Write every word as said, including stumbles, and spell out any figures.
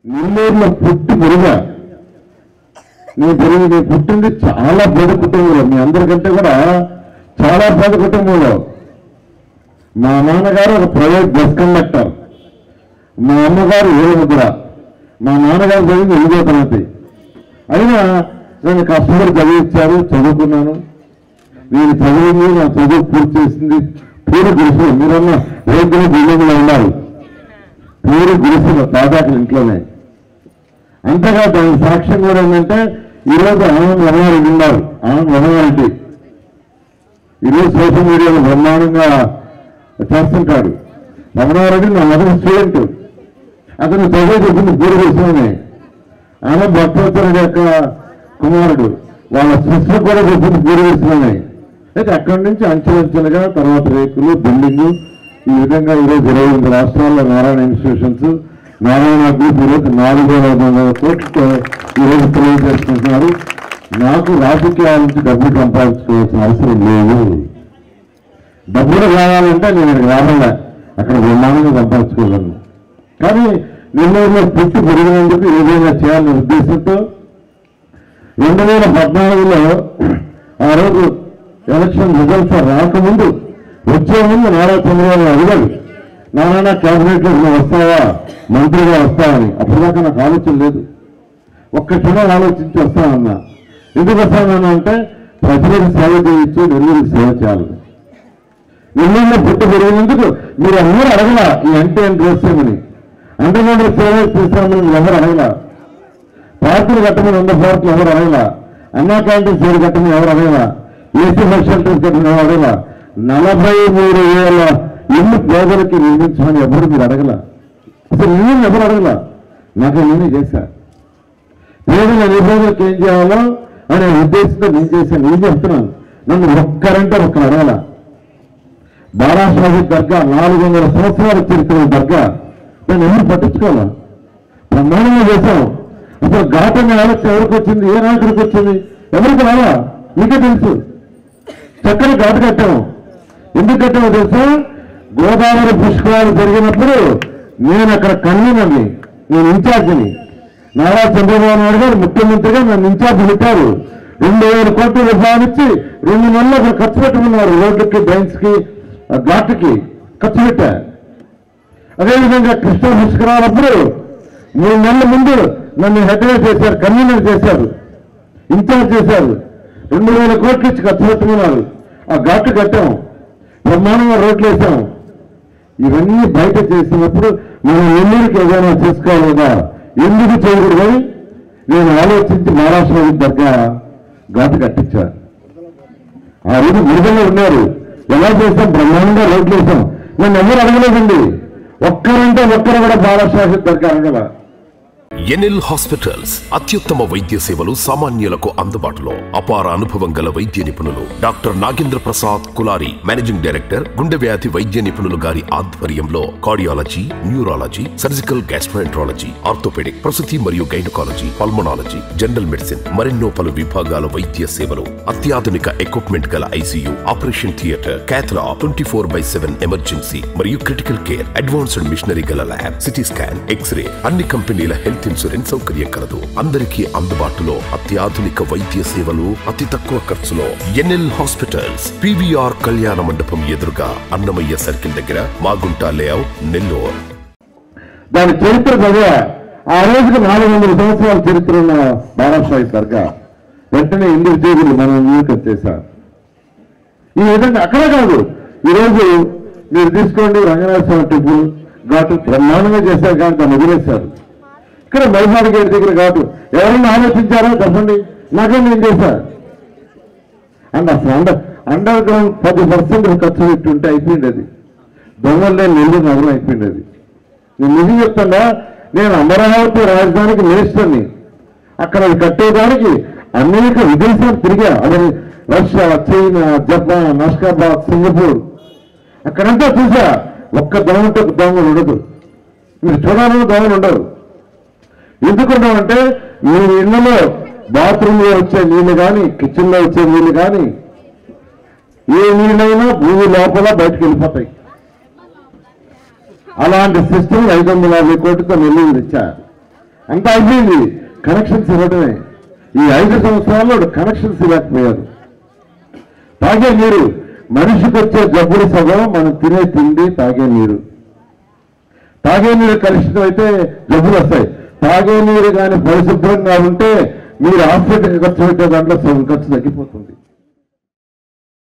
నెల్లూరులో పుట్టి మురుగా నేను పెరిగి నేను పుట్టింది చాలా పేద కుటుంబంలో, మీ అందరికంటే కూడా చాలా పేద కుటుంబంలో. మా నాన్నగారు ఒక ప్రైవేట్ బస్ కండక్టర్, మా అమ్మగారు ఏముద్ర, మా నాన్నగారు చదివింది ఎనిమిదో తరగతి. అయినా నన్ను కష్టపడి చదివించారు, చదువుకున్నాను. నేను చదివింది నా చదువు పూర్తి చేసింది పూరి గురుసులు, మీరన్న రైతులు బిల్డింగ్లో ఉన్నారు, పూరి గురుసులు దాదాపు ఇంట్లోనే. అంతగా దాని సాక్ష్యం కూడా ఏంటంటే ఈరోజు ఆనంద్ వనవారెడ్డి ఉన్నారు, ఆనంద్ వనవారెడ్డి ఈరోజు సోషల్ మీడియాలో బ్రహ్మాండంగా చేస్తుంటాడు. రమణారెడ్డి నా మొదటి స్టూడెంట్, అతను చదువు చెప్పింది పూరి గురుసులోనే. ఆనంద్ భక్తవత్సరెడ్డి యొక్క కుమారుడు, వాళ్ళ సిస్టర్ కూడా చెప్పింది పూరి గురుసులోనే. అయితే అక్కడి నుంచి అంచెలంచెలుగా తర్వాత రేకులు బిల్డింగు ఈ విధంగా ఈరోజు ఇరవై ఎనిమిది రాష్ట్రాల్లో నారాయణ ఇన్స్టిట్యూషన్స్, నారాయణ గ్రూప్ ఈరోజు నాలుగు వేల ఐదు వందల కోట్లతో ఈరోజు తెలియజేసుకుంటున్నారు. నాకు రాజకీయాల నుంచి డబ్బులు సంపాదించుకోవాల్సిన అవసరం లేదు. డబ్బులు కావాలంటే నేను ఇక్కడ రావాలా, అక్కడ బ్రహ్మాండంగా సంపాదించుకోగలను. కానీ నెల్లూరులో పుట్టి పెరిగినందుకు ఏదైనా చేయాలనే ఉద్దేశంతో రెండు వేల పద్నాలుగులో ఆ రోజు ఎలక్షన్ రిజల్ట్స్ రాకముందు వచ్చే ముందు నారా చంద్రబాబు అడిగాడు, నారాయణ క్యాబినెట్లో నువ్వు వస్తావా, మంత్రిగా వస్తావని. అప్పటిదాకా నాకు ఆలోచన లేదు, ఒక్క క్షణం ఆలోచించి వస్తానన్నా. ఎందుకు వస్తానన్నా అంటే ప్రజలకు సేవ చేయొచ్చు, నెల్లూరుకి సేవ చేయాలి. నెల్లూరులో పుట్టి పెరిగినందుకు మీరు అందరూ అడగల ఈ అంటే చేస్తామని, అండర్గ్రౌండ్ సేవ చేస్తామని ఎవరు అడగల, పార్కులు కట్టమని వంద పార్కులు ఎవరు అడగల, అన్నా క్యాంటీన్ సేవ కట్టమని ఎవరు అడగల, ఏసీ బస్ షెల్టర్స్ కట్టమని ఎవరు అడగల, నలభై మూడు వేల ఇల్లు పేదలకి నిర్మించమని ఎవరు మీరు అడగల. అసలు నేను ఎవరు అడగల, నాకు నేనే చేశా. పేదల నిబంధనలకు ఏం చేయాలో అనే ఉద్దేశంతో నేను చేశాను. నేను చెప్తున్నాను, నన్ను ఒక్కరంటే ఒక్కరు అడగల. బారాషాహి దర్గా నాలుగు వందల సంవత్సరాల చరిత్ర దర్గా, నేను ఎవరు పట్టించుకోవాలా, బ్రహ్మాండంగా చేశాం. అసలు ఘాటంగా ఆలోచన ఎవరికి వచ్చింది, ఏ నాయకుడికి వచ్చింది, ఎవరికి రావా, మీకే తెలుసు. చక్కని ఘాటు కట్టాము. ఎందుకు కట్టామో తెలుసా, గోదావరి పుష్కరాలు జరిగినప్పుడు నేను అక్కడ కన్వీనర్ని, నేను ఇన్ఛార్జిని. నారా చంద్రబాబు నాయుడు గారు ముఖ్యమంత్రిగా నన్ను ఇన్ఛార్జ్ పెట్టారు. రెండు వేల కోట్ల రూపాయలు ఇచ్చి రెండు నెలలు అక్కడ ఖర్చు పెట్టుకున్నారు. రోడ్లకి, డ్రైన్స్కి, ఘాటుకి ఖర్చు పెట్టారు. అదేవిధంగా కృష్ణా పుష్కరాలప్పుడు మూడు నెలల ముందు నన్ను హెడ్వే చేశారు, కన్వీనర్ చేశారు, ఇన్ఛార్జ్ చేశారు. రెండు వేల కోట్లు ఇచ్చి ఖర్చు పెట్టుకున్నారు. ఆ ఘాటు కట్టాం, బ్రహ్మాండంగా రోడ్లు వేసాం. ఇవన్నీ బయట చేసినప్పుడు మనం నెల్లూరుకి ఏదైనా చేసుకోవాలి కదా, ఎందుకు చేయకూడదని నేను ఆలోచించి మహారాష్ట్ర దగ్గర ఘాటు కట్టించాను. ఆ రోజు విడుదల ఉన్నారు, ఎలా చేస్తాం, బ్రహ్మాండంగా రోడ్లు వేసాం. నన్ను ఎవరు అడగలేదండి, ఒక్కరంటే ఒక్కరు కూడా మహారాష్ట్ర దగ్గర అడగల. ఎన్ఎల్ హాస్పిటల్స్ అత్యుత్తమ వైద్య సేవలు సామాన్యులకు అందుబాటులో. అపార అనుభవం గల వైద్య నిపుణులు doctor Nagendra Prasad Kulari, managing director, గుండె వ్యాధి వైద్య నిపుణులు గారి ఆధ్వర్యంలో cardiology, neurology, surgical gastroenterology, orthopaedic, ప్రసూతి మరియు గైనకాలజీ, పల్మనాలజీ, జనరల్ మెడిసిన్ మరెన్నో పలు విభాగాల వైద్య సేవలు. అత్యాధునిక ఎక్విప్మెంట్ గల ICU, operation theatre, cath lab, twenty four by seven emergency మరియు క్రిటికల్ కేర్, అడ్వాన్స్డ్ మిషనరీ గల ల్యాబ్, సిటీ స్కాన్, ఎక్స్రే, అన్ని కంపెనీల హెల్త్ ఇన్సూరెన్స్ సౌకర్యం కలదు. అందరికీ అందుబాటులో అత్యాధునిక వైద్య సేవలు అతి తక్కువ ఖర్చులో. ఎన్ఎల్ హాస్పిటల్స్, పీవీఆర్ కళ్యాణ మండపం ఎదురుగా, అన్నమయ్య సర్కిల్ దగ్గర, మాగుంట లేఅవుట్, నెల్లూరు. దాని చరిత్ర చదివా, ఆ రోజుకి నాలుగు వందల సంవత్సరాల చరిత్ర ఉన్న బారాషాహి దర్గా వెంటనే ఇందుకు చేతులు మనం నియోజకం చేశారు. ఈ విధంగా అక్కడే కాదు, ఈరోజు మీరు తీసుకోండి రంగనాథ స్వామి టెంపుల్ ఘాటు బ్రహ్మాండంగా చేశారు, కానీ దాన్ని వదిలేశారు. ఇక్కడ మైసాడి గేట్ దగ్గర ఘాటు ఎవరైనా ఆలోచించారో చెప్పండి, నాకే నేను చేశా. అండ్ అసలు అండర్ అండర్ గ్రౌండ్ పది పర్సెంట్ ఖర్చు పెట్టుంటే అయిపోయింది. అది దొంగలే నెల్లూరు నగరం అయిపోయింది. అది నేను నిజం చెప్తాడా, నేను అమరావతి రాజధానికి మినిస్టర్ని. అక్కడ అది కట్టేదానికి అనేక విదేశాలు తిరిగా, అదే Russia, China, Japan, Ashgabat, Singapore, అక్కడంతా చూసా. ఒక్క దొంగ దొంగ ఉండదు, మీరు చూడాలని దొంగలు ఉండరు. ఎందుకున్నామంటే మీ ఇళ్లలో బాత్రూంలో వచ్చే నీళ్లు కానీ, కిచెన్లో వచ్చే నీళ్లు కానీ, ఏ నీళ్ళైనా భూమి లోపల బయటకు వెళ్ళిపోతాయి. అలాంటి సిస్టమ్ ఐదు వందల యాభై కోట్లతో నెల్లూరు తెచ్చారు. అంతా అయిపోయింది, కనెక్షన్స్ ఇవ్వడమే. ఈ ఐదు సంవత్సరాల్లో కనెక్షన్స్ ఇవ్వకపోయారు. తాగే నీరు, మనిషికి వచ్చే జబ్బులు సగం మనం తినే తిండి తాగే నీరు. తాగే నీరు కలుషితం అయితే జబ్బులు వస్తాయి. తాగే నీరు కానీ పరిశుభ్రంగా ఉంటే మీరు హాస్పిటల్కి ఖర్చు పెట్టే దాంట్లో సగం ఖర్చు తగ్గిపోతుంది.